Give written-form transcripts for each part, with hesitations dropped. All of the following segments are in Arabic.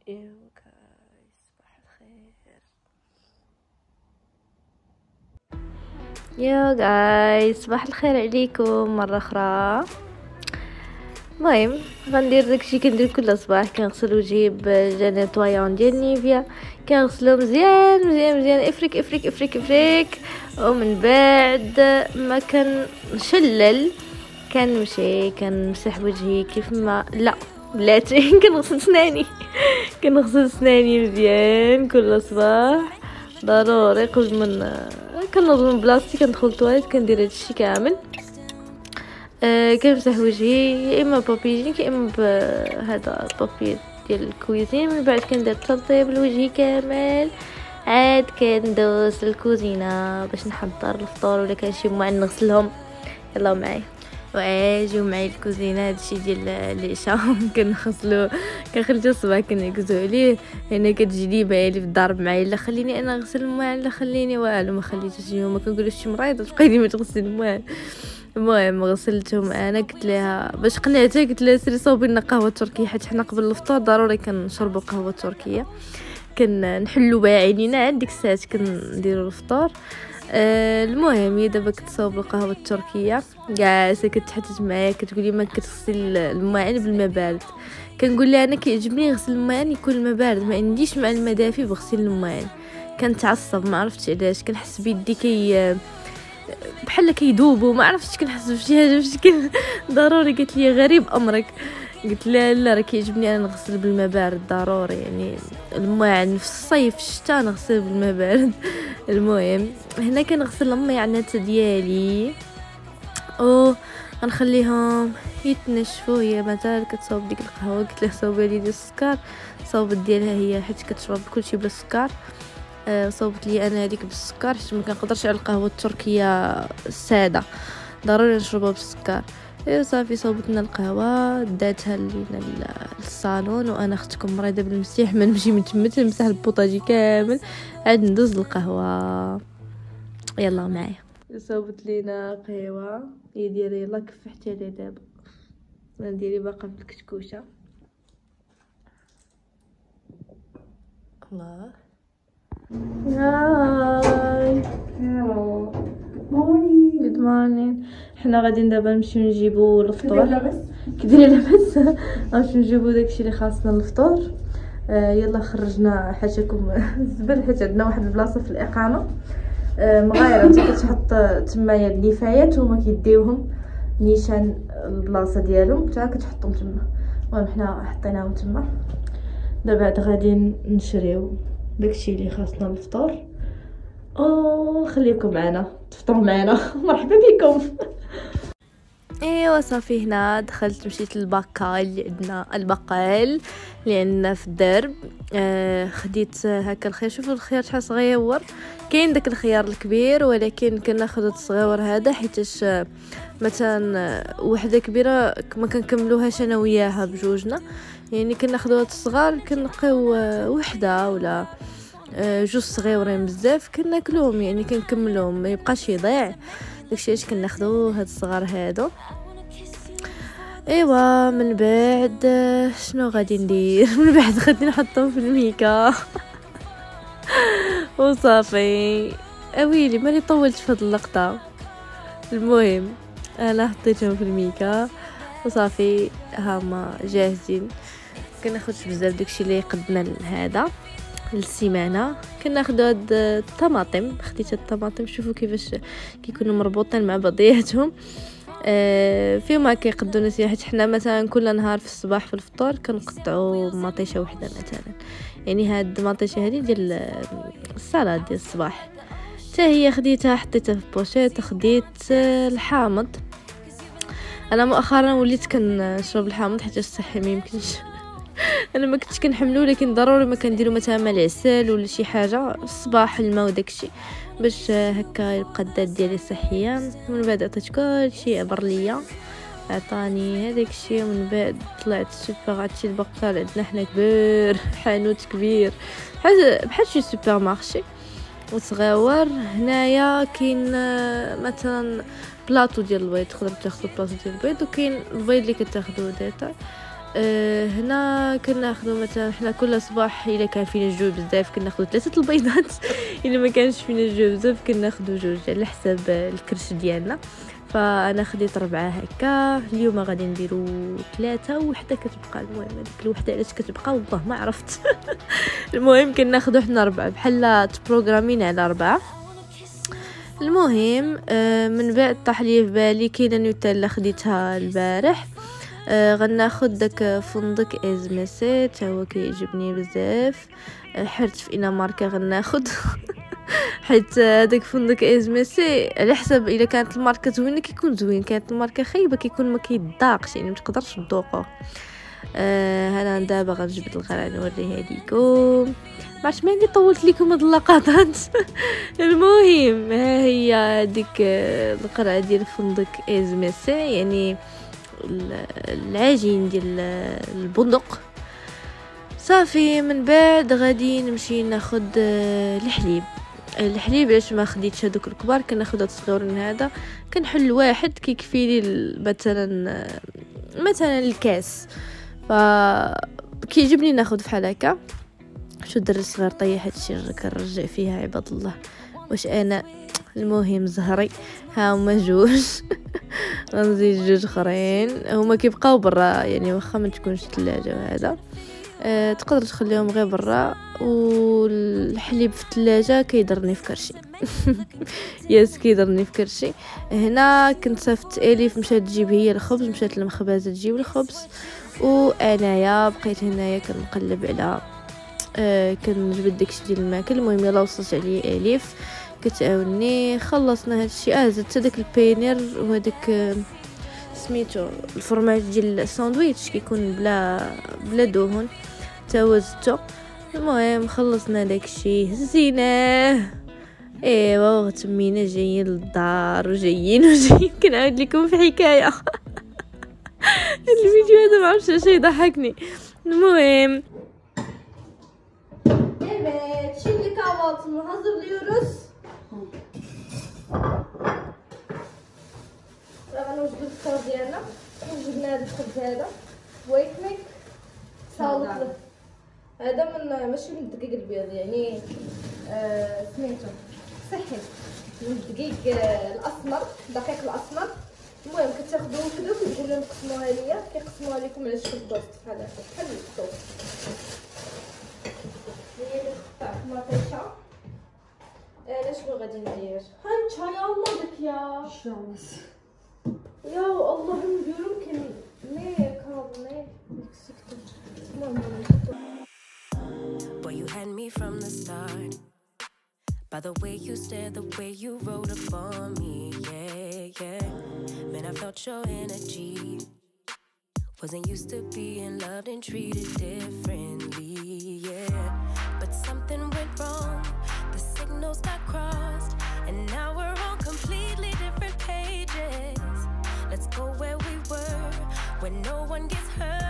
يو جايز صباح الخير. يو جايز صباح الخير عليكم مرة أخرى. المهم غندير داكشي كندير كل صباح، كنغسل وجهي بجل نيطوايون ديال نيفيا، كنغسلو مزيان مزيان مزيان افريك افريك افريك افريك، ومن بعد ما كنشلل كنمشي كنمسح وجهي كيف ما لا بلاتي كنغسل سناني كنغسل سناني مزيان كل صباح ضروري. قبل من كنوض من بلاصتي كندخل الطواليت كندير هادشي كامل. كنمسح وجهي يا اما بابيجينيك يا اما بهذا البابي ديال الكويزين، من بعد كندير ترطيب لوجهي كامل، عاد كندوز للكوزينه باش نحضر الفطور ولا كان شي موان نغسلهم. يلا معايا واجيو معايا الكوزينه. هادشي ديال العشاء كنغسلو كنخرجو الصباح كنعكزو عليه. انا كتجي لي بالي في الدار معايا لا خليني انا نغسل الموان لا خليني والو، ما خليتش اليوم ما كنقولش شي مريضه تبقاي لي ما تغسل الموان. المهم غسلتهم انا، قلت لها باش قنعتها قلت لها سيري صوبي لنا قهوه تركيه، حيت حنا قبل الفطور ضروري كنشربوا قهوه تركيه، كنحلوا بها عينينا عاد ديك الساعات كنديروا الفطور. المهم دابا كتصاوب القهوه التركيه كاع سكت حتى معايا كتقولي ما كتغسل الماعن بالماء بارد. كنقول لها انا كيعجبني نغسل الماعن يكون الماء بارد، ما عنديش مع الماء دافي بغسل الماعن. كنتعصب ما عرفتش علاش، كنحس بيدي بحال كيذوبوا ما عرفتش، كنحس بشي حاجه بشكل ضروري. قالت لي غريب امرك، قلت لها لا راه كيعجبني انا نغسل بالماء بارد ضروري، يعني الماعن في الصيف في الشتاء نغسل بالماء بارد. المهم هنا كنغسل الميعنات ديالي غنخليهم يتنشفوا. هي مازال كتصاوب ديك القهوه، قلت لها صاوبي لي ديال السكر، صاوبت ديالها هي حيت كتشرب كلشي بلا سكر. صوبت لي انا هذيك بالسكر حيت ما كنقدرش على القهوه التركيه الساده، ضروري نشربها بالسكر. صافي صوبتنا القهوه داتها لينا للصالون، وانا اختكم مريضه بالمسيح ما نمشي من تما نمسح البوطاجي كامل عاد ندوز القهوه. يلا معايا صوبت لينا قهوه هي ديالي، يلا كفحتها لي دابا نديري باقا في الكشكوشه. الله هاي هلو مورنينغ جود مورنينغ. حنا غاديين دابا نمشيو نجيبو الفطور. لاباس كديري لاباس؟ غنمشيو نجيبو داكشي اللي خاصنا للفطور. يلا خرجنا حاشاكم الزبل حيت عندنا واحد البلاصه في الاقامه مغايره، انت كتحط تمايا النفايات وهما كيديوهم نيشان البلاصه ديالهم حتى كتحطهم تما. المهم حنا حطيناهم تما، دابا عاد غادي نشريو داكشي اللي خاصنا للفطور. خليكم معنا تفطروا معنا مرحبا بكم. ايوا صافي هنا دخلت مشيت للبقال اللي عندنا، البقال اللي عندنا في الدرب. خديت هكا الخيار، شوفوا الخيار شحال صغيور، كاين داك الخيار الكبير ولكن كناخذ الصغيور هذا حيتاش مثلا وحده كبيره ما كنكملوهاش انا وياها بجوجنا، يعني كناخذوا هاد الصغار كنلقاو وحده ولا جوج صغيورين بزاف كناكلوهم، يعني كنكملوهم ما يبقاش يضيع، داكشي علاش كناخذوا هاد الصغار هادو. ايوا من بعد شنو غادي ندير؟ من بعد غادي نحطهم في الميكا وصافي. اويلي ماني طولت في هاد اللقطه. المهم انا حطيتهم في الميكا وصافي هما جاهزين. كناخذش بزاف داكشي اللي يقدنا لهذا السيمانه. كناخذوا هاد الطماطم، خديت الطماطم شوفوا كيفاش كيكونوا مربوطين مع بعضياتهم. فيهم كيقدوا نسيا، حيت حنا مثلا كل نهار في الصباح في الفطور كنقطعوا مطيشه وحده مثلا، يعني هاد المطيشه هذه ديال السلطه ديال الصباح حتى هي خديتها حطيتها في بوشيط. خديت الحامض، انا مؤخرا وليت كنشرب الحامض حيت الصحي ما يمكنش انا ما كنتش كنحملو، لكن ضروري ما كنديرو مثلا مع العسل ولا شي حاجه الصباح الماء وداكشي باش هكا يبقى الدات ديالي صحيا. من بعد عطيت كلشي عبر ليا، عطاني هذاك الشيء. من بعد طلعت السوبر، عرفتي البقال عندنا حنا كبير، حانوت كبير بحال شي سوبر مارشي وصغيور. هنايا كاين مثلا بلاطو ديال البيض، تقدر تاخذ بلاطو ديال البيض، وكاين البيض اللي كتاخذوه ديتا هنا كناخذوا مثلا حنا كل صباح الا كان فينا الجوع بزاف كناخذوا 3 البيضات الا ما كانش فينا الجوع بزاف كناخذوا 2 على حساب الكرش ديالنا. فانا خديت 4 هكا. اليوم غادي نديرو 3 وحده كتبقى. المهم هذيك الوحده علاش كتبقى والله ما عرفت. المهم كناخذوا حنا 4 بحال تبروغرامين على 4. المهم من بعد طاح لي في بالي كاينه نوتيلا خديتها البارح. غناخد داك فندق ازمسي تا هو كيعجبني بزاف. حرت في انا ماركه غناخد حيت داك فندق ازمسي على حسب الا كانت الماركه زوينه كيكون زوين، كانت الماركه خايبه كيكون ما كيضاقش يعني ما تقدرش تذوقه. انا دابا غنجبد القرعه نوريها ليكم. معرفتش ما عندي طولت لكم هاد اللقطات. المهم ها هي ديك القرعه ديال فندق ازمسي يعني العجين ديال البندق. صافي من بعد غادي نمشي ناخد الحليب علاش ما خديتش هذوك الكبار كناخذ هاد الصغيورين. هذا كنحل واحد كيكفي لي مثلا الكاس كيعجبني ناخذ بحال هكا. شو الدري الصغير طيح هادشي كنرجع فيها عباد الله واش انا. المهم زهري ها هما 2 غنزيد 2 اخرين هما كيبقاو برا يعني واخا ما تكونش الثلاجه. وهذا تقدر تخليهم غير برا. والحليب في الثلاجه كيضرني في كرشي. ياس كيضرني في كرشي. هنا كنت صافت اليف مشات تجيب هي الخبز، مشات للمخبازه تجيب الخبز وانايا بقيت هنايا كنقلب على كنجبد داكشي ديال الماكل. المهم يلا وصلت عليه اليف كتعاوني خلصنا هادشي. زدت داك البينير وهداك سميتو الفرماج ديال الساندويتش كيكون بلا دهون تا هو زدتو. المهم خلصنا داكشي هزيناه. ايوا تمينا جايين للدار وجايين كنعاود لكم في حكايه. الفيديو هذا ما عرفتش اش يضحكني. المهم evet şimdi kahvaltımı hazırlıyoruz. طبعا وجدت الفطور ديالنا وجبنا هذا الخبز هذا ويكمك صالح. هذا من ماشي من الدقيق البيض يعني سميتو صحي من الدقيق الاسمر دقيق الاسمر. المهم كتاخذوهم كدا وكتقول لهم قسموها ليا كيقسموها لكم على شكل دوست بحال هكا بحال الدوست. هي كتقطع في مطيشه. انا شنو غادي ندير؟ هاي الشاي almadık ya. Ya Allah'ım diyorum ki ne kaldı ne eksikti. Boy, you had me from the start. By the way you stared, the way you wrote upon me, yeah, yeah. Man, I felt your energy. Wasn't used to being loved and treated differently, yeah. But something went wrong, the signals got crossed, and now we're on completely different pages. Let's go where we were, where no one gets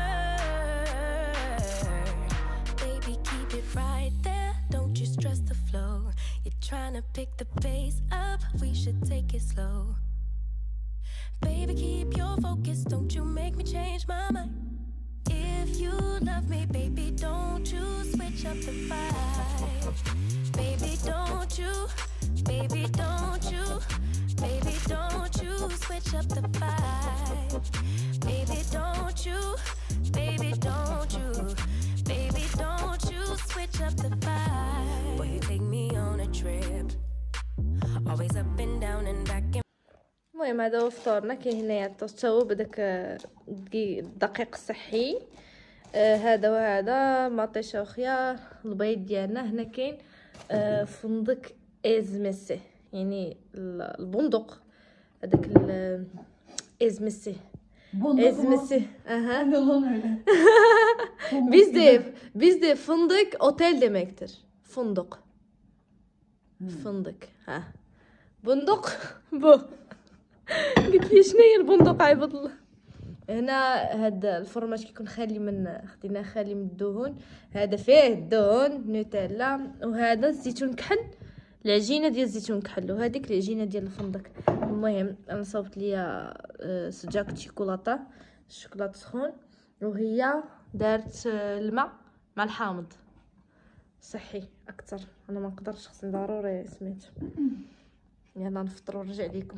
hurt. Baby, keep it right there, don't you stress the flow. You're trying to pick the pace up, we should take it slow. Baby, keep your focus, don't you make me change my mind. If you love me, baby, don't you switch up the vibe. Baby, don't you, baby, don't you, baby, don't you switch up the vibe. Baby, don't you, baby, don't you, baby, don't you switch up the vibe. Boy, you take me on a trip, always up and down and back and المهم هذا هو فطورنا. كاين هنايا الطوست هو بداك الدقيق الصحي. هذا وهذا مطيشه وخيار. البيض ديالنا هنا كاين فندق ازمسي يعني البندق هذاك ازمسي اها bizde fındık otel demektir. Fındık ها بندق بو. قلت لي شنو هي البندق عباد الله. هنا هاد الفرماج كيكون خديناه خالي من الدهون. هذا فيه الدهون نوتيلا وهذا الزيتون كحل العجينه ديال الزيتون كحل وهذيك العجينه ديال الفندق. المهم انا صوبت ليا سجاك شوكولاته سخون وهي دارت الماء مع الحامض صحي اكثر. انا ما نقدرش، خصني ضروري سميت يلا نفطروا ونرجع لكم.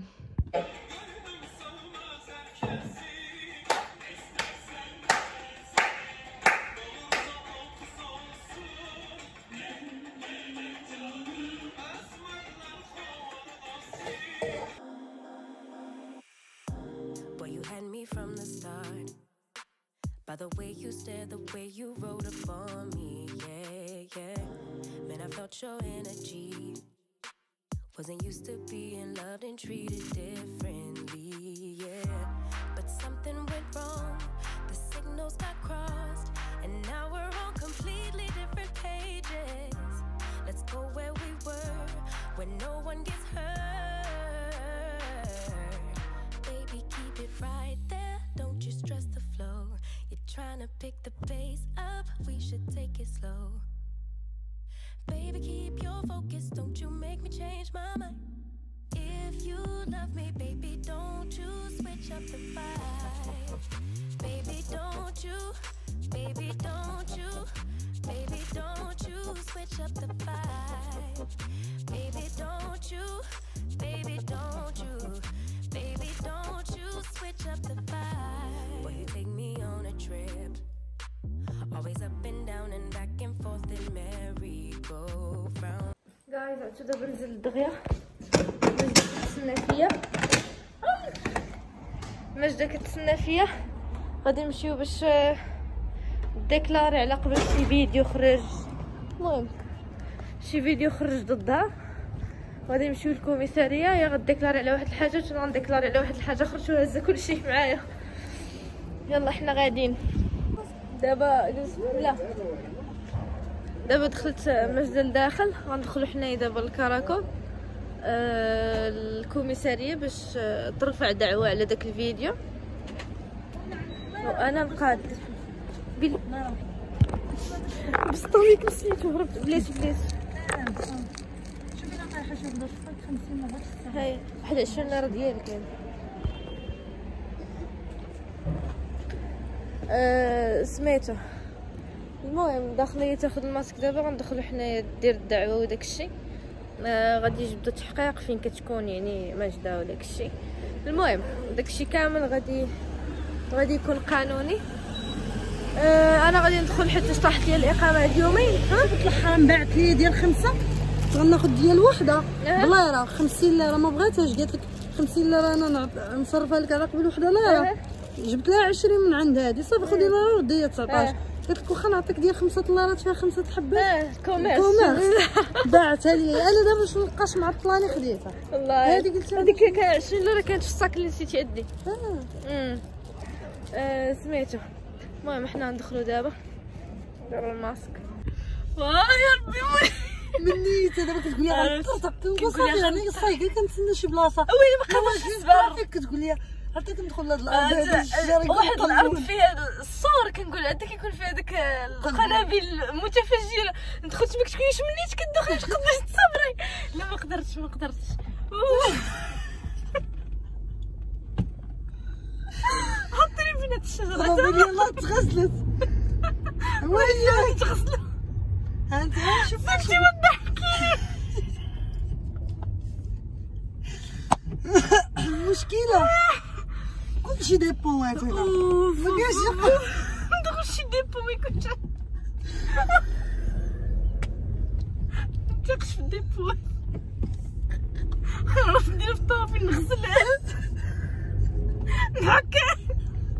From the start, by the way you stared, the way you wrote upon me, yeah. Man, I felt your energy. Wasn't used to being loved and treated differently, yeah. But something went wrong, the signals got crossed, and now we're on completely different pages. Let's go where we were, where no one gets hurt. Baby, keep it right there, don't you stress the flow. You're trying to pick the pace up, we should take it slow. Baby, keep your focus, don't you make me change my mind. If you love me, baby, don't you switch up the vibe. Baby, don't you, baby, don't you, baby, don't you switch up the vibe. Baby, don't you, baby, don't you, baby, don't you switch up the vibe. Boy, you take me on a trip, always up and down and back and forth in merry-go-round. جايز عدتو دابا نزل دغيا، ماجدة كتسنى فيا، ماجدة كتسنى فيا. غادي نمشيو باش ديكلاري على قبل شي فيديو خرج، المهم شي فيديو خرج ضدها. غادي نمشيو للكوميساريه، يا غديكلاري على واحد الحاجه وانا غنديكلاري على واحد الحاجه اخرى، شو هازه كلشي معايا. يلا حنا غاديين دابا. لا دابا دخلت ماجدة لداخل، غندخلو حنايا دابا للكراكوب الكوميساريه باش ترفع دعوه على داك الفيديو. وانا مقاد بل بسطويك نسيتو هربت بلاتي شوفي انا رايحه شوف باش 50 ما بغيتش هاي 21 ليره ديالك يعني. سميتو المهم داخله تاخذ الماسك. دابا غندخلو حنايا دير الدعوه وداكشي. غادي يجبدو تحقيق فين كتكون يعني ماجدة وداكشي. المهم داكشي كامل غادي يكون قانوني. انا غادي ندخل حيت طاحت لي الاقامه هاد يومين. قلت لها بعت لي ديال 5 غناخذ ديال وحده بليره 50 ليره ما بغيتهاش. قالت لك 50 ليره انا نصرفها لك على قبل وحده ليره. جبت لها 20 من عند هادي صافي خدي ليره ودي هي 19. قلت لك واخا نعطيك ديال 5 ليرات فيها 5 حبات. كوميرس باعتها لي انا دابا باش منبقاش معطلاني خديتها والله. هادي قلت هذيك كان 20 ليره كانت في الصاك اللي نسيت يدي. سميتو المهم حنا ندخلو دابا نديرو الماسك. يا ربي من نيتها دابا كتقول لي غنطرطق يعني صايقه كنتسنى شي بلاصه ويلي ما قدرتش نصبر. كتقول لي عرفتي كندخل لهاد الارض هذا الشارع واحد الارض فيها الصور كنقول عندك كيكون فيها داك القنابل المتفجره. دخلت ما كتكونش منيت كتدخل ما تقدرش تصبري. لا ما قدرتش حطيني فين هاد الشجره. يلاه تغسلت ويلي تغسلت. انت شوف انت ما تضحكي. المشكله كلشي ديبوات هنا ما كاينش ندخل شي ديبو ما يكونش نتيقش في الديبو. نعرف ندير في الطوافي نغسل نحكي.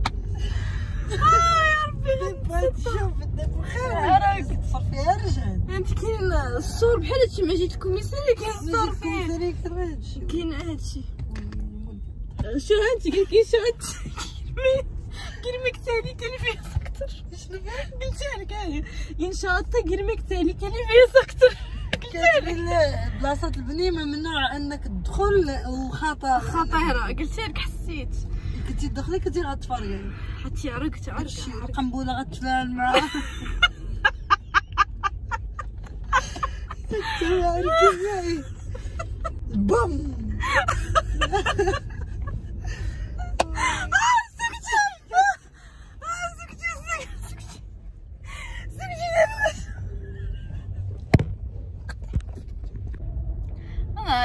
يا ربي شوف الديبو خير تصرفيها رجعت. انت كاين الصور بحال هادشي ما جيت الكوميساري كاين الصور فيه كاين هادشي. شو هانتي كاين شو هانتي كلمة تالي كان فيها سكتر. شنو قلتها لك هاني ان شاء الله كلمة تالي كان فيها سكتر. قلتها بلاصة البنيمة ممنوع انك تدخل خطيرة. قلتها لك حسيت كنتي تدخلي كنتي غتفرقي حتى عرقت القنبلة غتفاعل معاها. بوم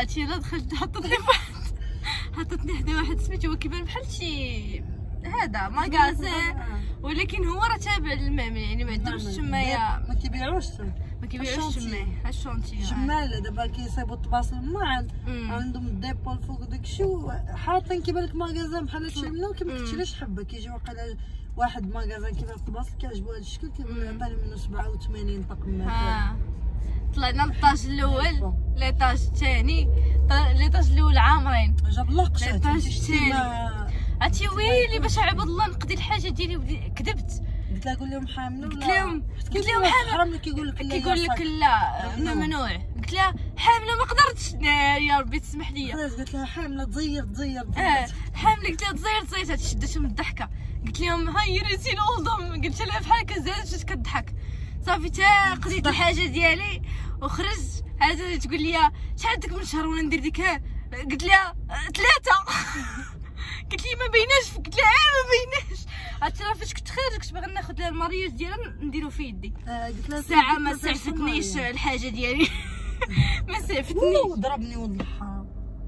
هادشي لا دخلت حطتني حدا واحد سميتو هو كيبان بحال شي هذا ماغازان، ولكن هو راه تابع للمعمل يعني ما عندهمش تمايا ما كيبيعوش تما الشونتي جمال. دابا كيصايبوا الطباصل ما عندهم الديبول فوق داكشي حاطين كيبان لك ماغازان بحال هادشي منه وكما كتشريش حبه. كيجي واقيلا واحد ماغازان كيبان الطباصل كيعجبو هذا الشكل كيقول لي عطاني منه 87 طقم مثلا. طلعنا للطاج الاول، ليطاج الثاني، ليطاج الاول عامرين، جاب الله قشات. ليطاج الثاني عرفتي ويلي باش عباد الله نقضي الحاجه ديالي كذبت. قلت لها قول لهم حامله ولا قلت لهم حامله. حرام كيقول لك لا ممنوع. قلت لها حامله ما قدرتش يا ربي تسمح لي. قلت لها حامله تزير حامله. قلت لها تزير تشدت من الضحكه. قلت لهم هاي ريتي الوضم. قلت لها بحال هكا زادت كتضحك صافي تا قضيت الحاجه ديالي وخرجت. عاد تقول لي شحال عندك من شهر وانا ندير ديك. قلت لها 3. قلت لي ما بيناش. قلت لها ما بيناش. عرفتي راه فاش كنت خارج كنت باغا ناخذ لها المارياج ديالها نديرو في يدي. قلت لها ساعه ما سعفتنيش الحاجه ديالي. ما سعفتنيش. ضربني والله الحرام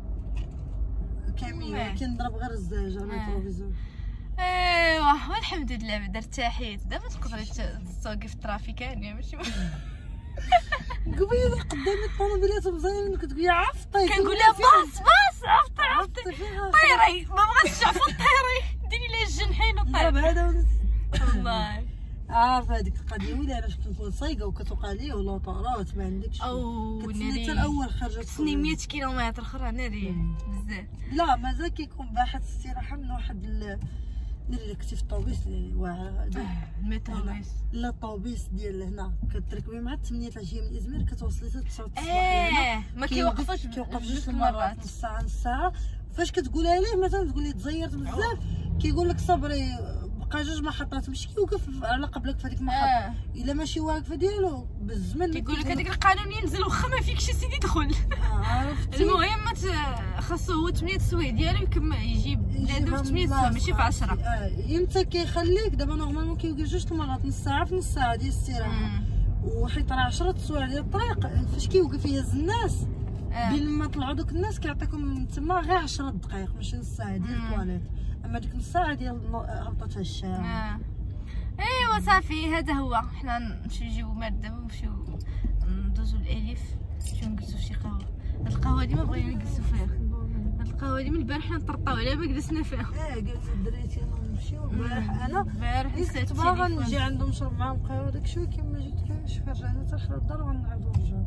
كامل. كنضرب غير الزاج على التلفزيون. ايوا والحمد لله بعدا ارتاحيت. دابا تقدري تسوقي في الترافيك يعني ماشي قبيله قدامي الطوموبيلات مزيانين كتقولي عفطي. كنقول لها باص عفطي طيري. ما بغاتش تعفط طيري. ديري لي الجنحين وطيري. هذا والله عارفه هذيك القضيه. ويلي انا كنت نكون صايقه وكتوقع ليا ولوطارات ما عندكش. كتسني حتى الاول خرجت تسني 100 كيلومتر اخرى ناري بزاف. لا مازال كيكون باحث استراحه من واحد اللي كنتي في الطوبيس اللي واعر الميتروبيس. لا الطوبيس ديال هنا كتركبي مع 8 العشيه من ازمير كتوصلي حتى 9 الصباح. ما كيوقفوش جوج مرات نص ساعه. فاش كتقولها ليه مثلا تقول لي تزيرت بزاف كيقول لك صبري بقى 2 محطات ماشي كيوقف على قبلك في هذيك المحطه. الا ماشي واقفه ديالو بالزمن كيقول لك هذاك القانون ينزل واخا ما فيكش سيدي دخل. عرفتي المهم خاصو هو 8 السوايع ديالو يكمل يجيب بنادم 8 سوايع ماشي في 10. امتى كيخليك دابا نورمالمون كيوقف 2 مرات نص ساعه في نص ساعه ديال الاستراحه. وحيت راه 10 سوايع ديال الطريق فاش كيوقف يهز الناس بين ما طلعوا دوك الناس كيعطيكم تما غير 10 دقائق ماشي نص ساعه ديال الطواليت. اما ديك نص ساعه ديال هبطتها الشارع. ايوا صافي هذا هو. حنا نمشيو نجيبو ماده ونمشيو ندوزو الاليف نمشيو نجلسو في شي قهوه. هاد القهوه هادي ما بغينا نجلسو فيها. هاد القهوه هادي من البارح حنا نطرطاو عليها ما جلسنا فيها. قالت الدراري نمشيو البارح انا كنت باغا نجي عندهم نشرب معاهم قهوه داكشي ولكن ما جيتكاش. فرجعنا حتى لخرا الدار وغنعاودو نرجعو.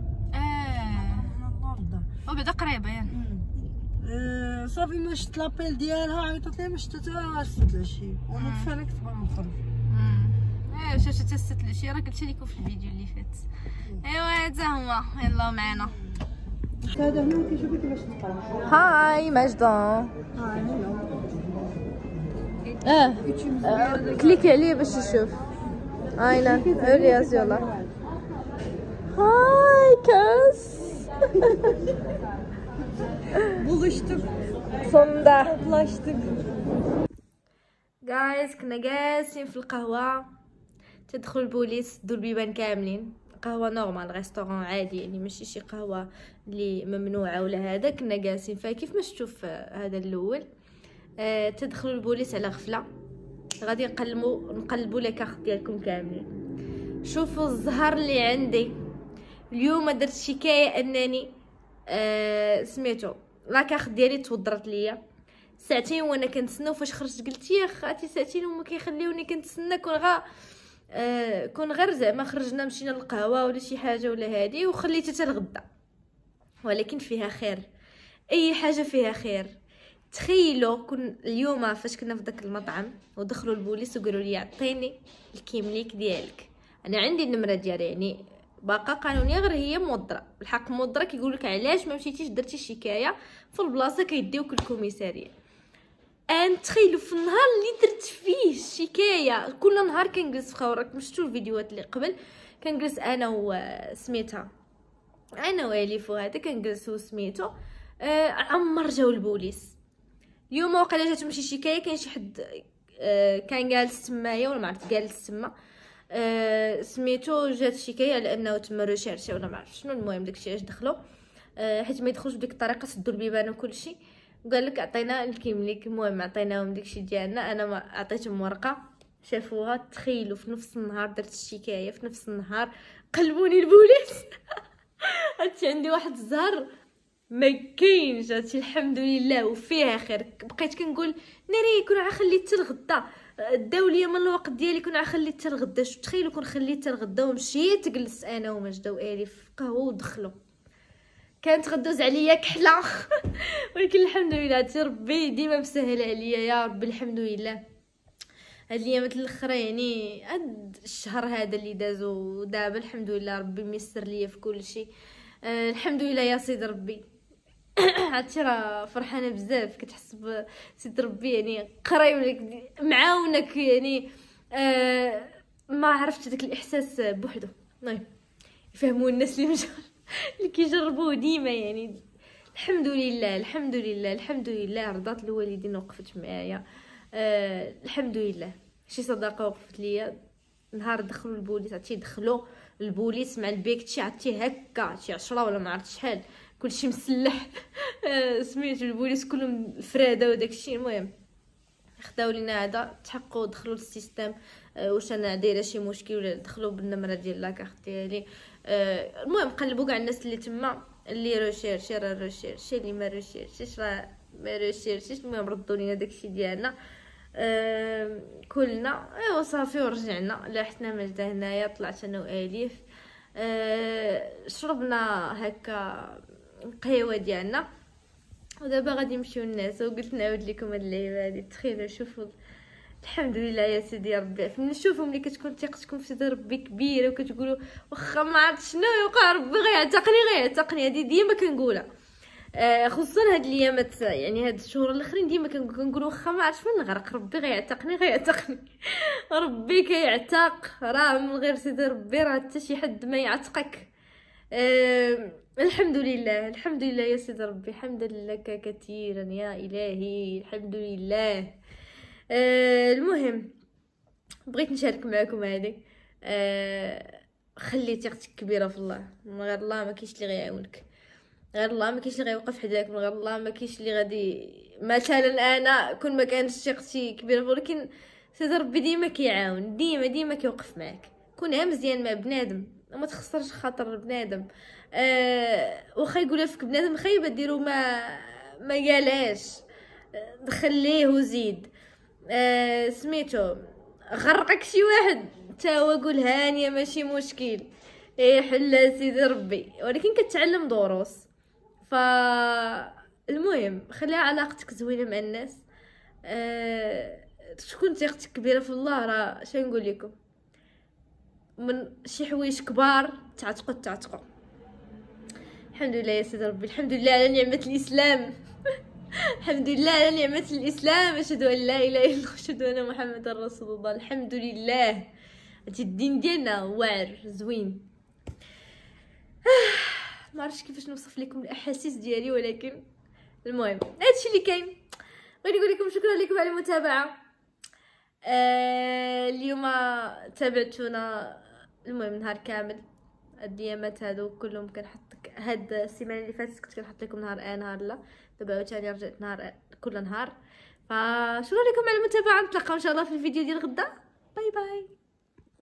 وبعدا قريبه يعني. صافي ما شفت لابيل ديالها عيطت لي ما شفت حتى 6 العشيه وانا كفايه كنت باغا نخرج. شفت حتى 6 العشيه راه قلت لكم في الفيديو اللي فات. ايوا هذا هو. يلا معنا. هذا هنا كيشوفي كيفاش تقرا. هاي مجدون. كليكي عليه باش يشوف. هاينا الياس يلا. هاي كاس. بوغشتك صندح بلاشتك. جايز كنا جالسين في القهوه تدخل البوليس دو البيبان كاملين. قهوه نورمال ريستورون عادي يعني ماشي شي قهوه اللي ممنوعه ولا هذا. كنا جالسين فيها كيف ما شفتوا في هذا الاول. تدخلوا البوليس على غفله غادي نقلبوا لي كارت ديالكم كاملين. شوفوا الزهر اللي عندي اليوم. درت شكايه انني سميتو لاكارت ديالي توضرت ليا ساعتين وانا كنتسنى. وفاش خرجت قلت يا خاتي ساعتين وما كيخليوني كنتسنى. كون غير زعما خرجنا مشينا للقهوه ولا شي حاجه ولا هادي وخليتها حتى الغدا. ولكن فيها خير. اي حاجه فيها خير. تخيلوا كون اليوم فاش كنا في داك المطعم ودخلوا البوليس وقالوا لي عطيني الكيمليك ديالك. انا عندي النمره ديالي يعني باقا قانونيه غير هي موضره. الحق موضره كيقول لك علاش ما مشيتيش درتي شكايه في البلاصه كيديوك الكوميساريه. تخيلوا في النهار اللي درت فيه الشكايه كل نهار كنجلس في خاورك. شفتوا الفيديوهات اللي قبل كنجلس انا وسميتها انا واليف وهذا كنجلس وسميتو. عمر جاو البوليس اليوم وقيلا جات تمشي شكايه. كاين شي حد كان جالس تمايا ولا ما عرفت جالس تما سميتو جات شكايه على انه تم ريشيرشي ولا ما عرفت شنو. المهم داكشي علاش دخلوا حيت ما يدخلوش بديك الطريقه، سدوا البيبان وكل شيء، وقال لك عطينا الكيمليك. المهم عطيناهم داكشي ديالنا، انا ما عطيتهم ورقه شافوها. تخيلوا في نفس النهار درت الشكايه، في نفس النهار قلبوني البوليس. هادشي عندي واحد الزهر ما كاينش، هادشي الحمد لله وفيها خير. بقيت كنقول ناري كون خليت حتى الغدا، داو ليا من الوقت ديالي كون خليت حتى الغدا. شو تخيلوا كون خليت حتى الغدا ومشيت جلست انا وماجده وآلي في قهوه ودخلوا، كانت غدوز عليا كحله. ولكن الحمد لله هادشي ربي ديما مسهل عليا يا ربي الحمد لله. هاد الايامات الاخرى يعني هاد الشهر هذا اللي دازو دابا الحمد لله ربي ميسر ليا في كل شيء. الحمد لله يا سيدي ربي. هادشي راه فرحانه بزاف، كتحس بسيد ربي يعني قريب لك معاونك يعني. ما عرفت داك الاحساس بوحدو. المهم يفهموا الناس اللي كيجربوه ديما يعني. الحمد لله الحمد لله الحمد لله رضات الوالدين وقفت معايا. الحمد لله. شي صداقه وقفت ليا نهار دخلوا البوليس، عرفتي دخلوا البوليس مع البيكتشي عرفتي هكا شي 10 ولا ما عرفت شحال، كلشي مسلح. سميتو البوليس كلهم الفراده وداكشي. المهم خداو لينا هذا، تحققوا دخلوا للسيستم واش انا دايره شي مشكل ولا دخلوا بالنمره ديال لاكارت ديالي. المهم قلبوا كاع الناس اللي تما، اللي ريشيرشي راه ريشيرشي، اللي ما ريشيرشيش راه ما ريشيرشيش. المهم ردوا لينا داكشي ديالنا كلنا ايوا صافي ورجعنا. لاحتنا ماجده هنايا، طلعت انا واليف شربنا هكا القهوه ديالنا، ودابا غادي نمشيو الناس. وقلت نعاود لكم هاد اللعيبه هادي. تخيلوا شوفوا الحمد لله يا سيدي ربي. نشوفوا ملي كتكون ثقتكم في سيدي ربي كبيره وكتقولوا واخا ما عرفت شنو يوقع ربي غيعتقني. هادي ديما كنقولها، خصوصا هاد الايامات يعني هاد الشهور الاخرين ديما كنقول واخا ما عرفت فين نغرق ربي غيعتقني. ربي كيعتق، راه من غير سيدي ربي راه حتى شي حد ما يعتقك. الحمد لله الحمد لله يا سيدي ربي، حمدا لك كثيرا يا الهي الحمد لله. المهم بغيت نشارك معكم هذه. خلي ثقتك كبيره في الله، من غير الله ما كاينش اللي غيعاونك، غير الله ما كاينش اللي غيوقف حداك، من غير الله ما كاينش اللي غادي. مثلا انا كون ما كانش ثقتي كبيره، ولكن سيدي ربي ديما كيعاون، ديما كيوقف معاك. كون مزيان مع بنادم وما تخسرش خاطر بنادم. واخا يقولها فيك بنادم خايبه ديرو ما قالهاش، خليه وزيد. سميتو غرقك شي واحد تا هو قول هانيه ماشي مشكل، حل سيدي ربي، ولكن كتعلم دروس. المهم خليها علاقتك زوينه مع الناس. تكون ثقتك كبيره في الله. راه شنو نقول لكم، من شي حوايج كبار تعتقوا. الحمد لله يا سيدي ربي، الحمد لله على نعمه الاسلام. الحمد لله على نعمه الاسلام. اشهد ان لا اله الا الله واشهد ان محمدا رسول الله. الحمد لله. هادي الدين ديالنا واعر زوين. ما عرفتش كيفاش نوصف لكم الاحاسيس ديالي، ولكن المهم هادشي اللي كاين. بغيت نقول لكم شكرا لكم على المتابعه. اليوم تابعتونا المهم نهار كامل. الديامات هادو كلهم كنحط هاد السيمانه اللي فاتت كنت كنحط لكم نهار نهار لا، دابا عاوتاني رجعت نهار كل نهار. فشكرا لكم على المتابعه، نتلاقاو ان شاء الله في الفيديو ديال غدا. باي باي.